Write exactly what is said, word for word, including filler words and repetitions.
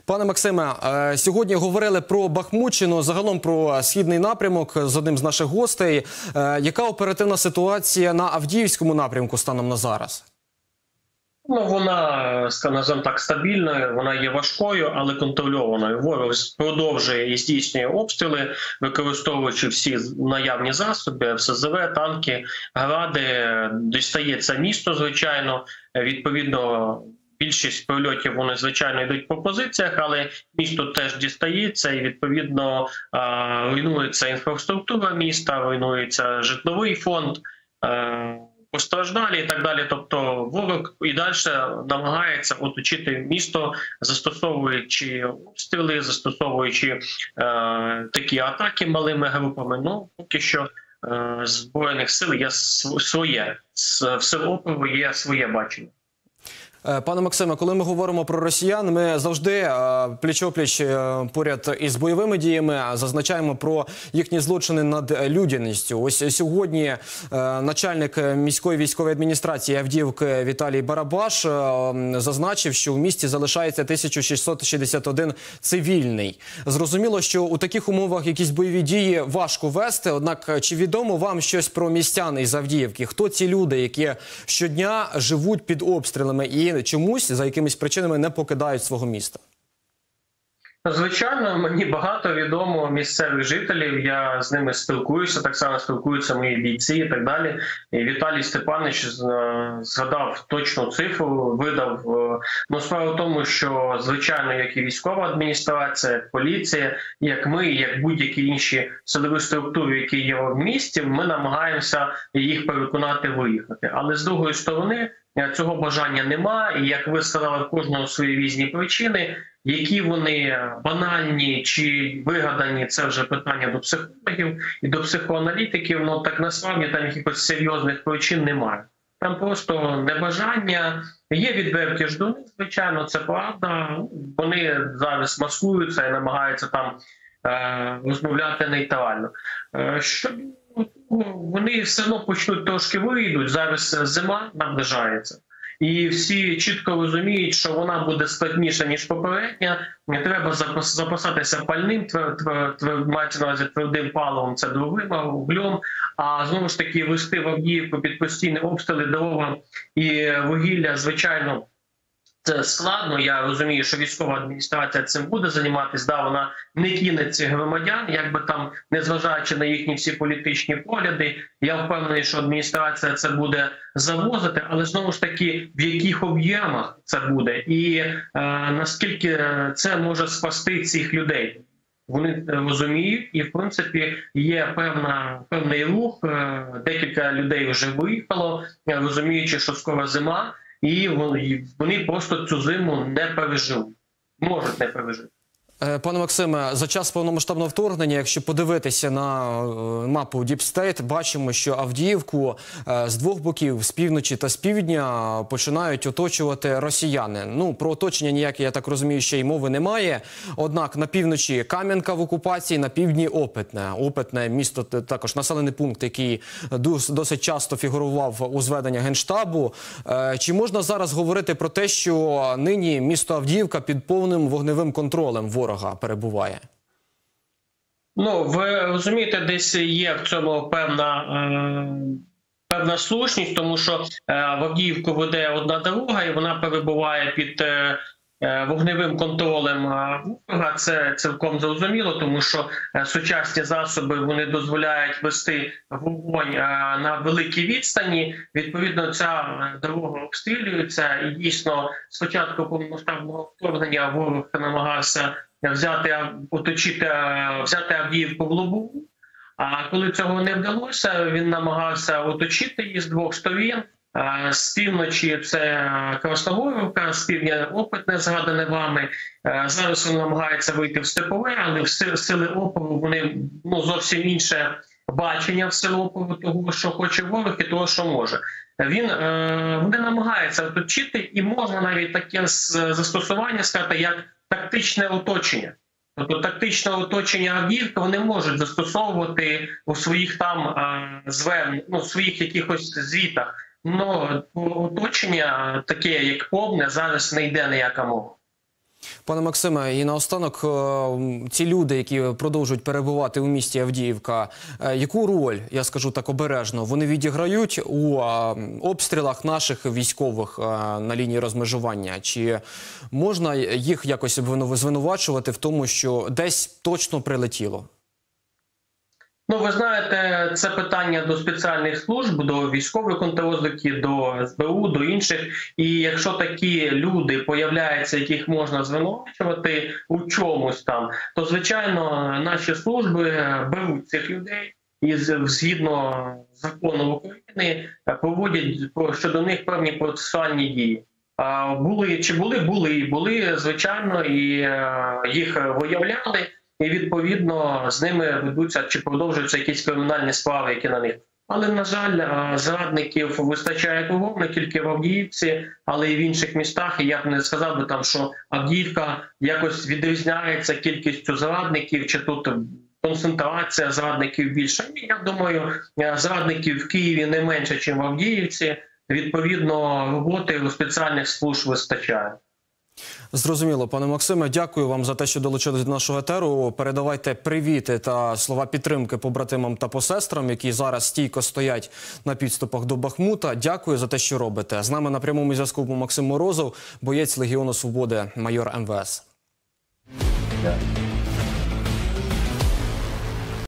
Пане Максиме, сьогодні говорили про Бахмутщину, загалом про східний напрямок з одним з наших гостей. Яка оперативна ситуація на Авдіївському напрямку станом на зараз? Ну, вона, скажімо так, стабільною, вона є важкою, але контрольованою. Ворог продовжує і здійснює обстріли, використовуючи всі наявні засоби, еф ес зе ве, танки, гради. Дістається місто, звичайно. Відповідно, більшість прильотів, вони, звичайно, йдуть по позиціях, але місто теж дістається і, відповідно, руйнується інфраструктура міста, руйнується житловий фонд, постраждалі і так далі. Тобто ворог і далі намагається оточити місто, застосовуючи обстріли, застосовуючи е, такі атаки малими групами. Ну, поки що е, Збройних сил є своє, в сил опору є своє бачення. Пане Максиме, коли ми говоримо про росіян, ми завжди пліч-опліч поряд із бойовими діями зазначаємо про їхні злочини над людяністю. Ось сьогодні начальник міської військової адміністрації Авдіївки Віталій Барабаш зазначив, що в місті залишається тисяча шістсот шістдесят один цивільний. Зрозуміло, що у таких умовах якісь бойові дії важко вести, однак чи відомо вам щось про містян із Авдіївки? Хто ці люди, які щодня живуть під обстрілами і чомусь за якимись причинами не покидають свого міста? Звичайно, мені багато відомо місцевих жителів, я з ними спілкуюся, так само спілкуються мої бійці і так далі. І Віталій Степанович згадав точну цифру, видав. Ну, справа в тому, що, звичайно, як і військова адміністрація, як поліція, як ми, як будь-які інші силові структури, які є в місті, ми намагаємося їх переконати виїхати. Але з другої сторони, цього бажання немає, і, як ви сказали, в кожного свої різні причини. Які вони банальні чи вигадані, це вже питання до психологів і до психоаналітиків, ну так насправді там якихось серйозних причин немає. Там просто небажання, є відверті ждуни, звичайно, це правда. Вони зараз маскуються і намагаються там е розмовляти нейтрально. Е що вони все одно почнуть трошки вийдуть, зараз зима наближається. І всі чітко розуміють, що вона буде складніша, ніж попередня. Не треба запасатися пальним, мається на увазі твердим паливом, це дровима, углем. А знову ж таки вести в Авдіївку під постійні обстріли, дрова і вугілля, звичайно, це складно. Я розумію, що військова адміністрація цим буде займатися. Да, вона не кине цих громадян, якби там, незважаючи на їхні всі політичні погляди. Я впевнений, що адміністрація це буде завозити, але знову ж таки, в яких об'ємах це буде і е, наскільки це може спасти цих людей. Вони розуміють, і в принципі є певна, певний рух, е, декілька людей вже виїхало, розуміючи, що скоро зима, і вони просто цю зиму не переживуть, можуть не пережити. Пане Максиме, за час повномасштабного вторгнення, якщо подивитися на мапу Deep State, бачимо, що Авдіївку з двох боків, з півночі та з півдня, починають оточувати росіяни. Ну, про оточення ніяке, я так розумію, ще й мови немає. Однак на півночі Кам'янка в окупації, на півдні Опитне. Опитне місто, також населений пункт, який досить часто фігурував у зведеннях Генштабу. Чи можна зараз говорити про те, що нині місто Авдіївка під повним вогневим контролем ворога перебуває? Ну, ви розумієте, десь є в цьому певна, е, певна слушність, тому що е, в Авдіївку веде одна дорога, і вона перебуває під е, вогневим контролем ворога. Це цілком зрозуміло, тому що е, сучасні засоби, вони дозволяють вести вогонь е, на великій відстані. Відповідно, ця дорога обстрілюється, і дійсно спочатку повномасштабного вторгнення ворог намагався взяти, оточити, взяти Авдіївку в лобову, а коли цього не вдалося, він намагався оточити її з двох сторін. З півночі це Красногорівка, з півдня Опитне, згадане вами. Зараз він намагається вийти в Степове, але в сили опору вони ну, зовсім інше бачення в сили опору того, що хоче ворог і того, що може. Він, вони намагаються оточити, і можна навіть таке застосування сказати, як тактичне оточення. Тобто тактичне оточення Авдіївки вони можуть застосовувати у своїх там звер... ну, своїх якихось звітах. Но оточення таке, як повне, зараз не йде ніяка мова. Пане Максиме, і наостанок, е, ці люди, які продовжують перебувати у місті Авдіївка, е, яку роль, я скажу так обережно, вони відіграють у е, обстрілах наших військових е, на лінії розмежування? Чи можна їх якось звинувачувати в тому, що десь точно прилетіло? Ну, ви знаєте, це питання до спеціальних служб, до військової контррозвідки, до ес бе у, до інших. І якщо такі люди появляються, яких можна звинувачувати у чомусь там, то, звичайно, наші служби беруть цих людей і згідно закону України проводять щодо них певні процесуальні дії. Були чи були? Були. Були, звичайно, і їх виявляли. І, відповідно, з ними ведуться чи продовжуються якісь кримінальні справи, які на них. Але, на жаль, зрадників вистачає кругом, не тільки в Авдіївці, але й в інших містах. І я б не сказав би там, що Авдіївка якось відрізняється кількістю зрадників, чи тут концентрація зрадників більша. Я думаю, зрадників в Києві не менше, ніж в Авдіївці. Відповідно, роботи у спеціальних служб вистачає. Зрозуміло, пане Максиме, дякую вам за те, що долучились до нашого етеру. Передавайте привіти та слова підтримки побратимам та посестрам, які зараз стійко стоять на підступах до Бахмута. Дякую за те, що робите. З нами на прямому зв'язку був Максим Морозов, боєць Легіону Свободи, майор ем ве ес. Дякую.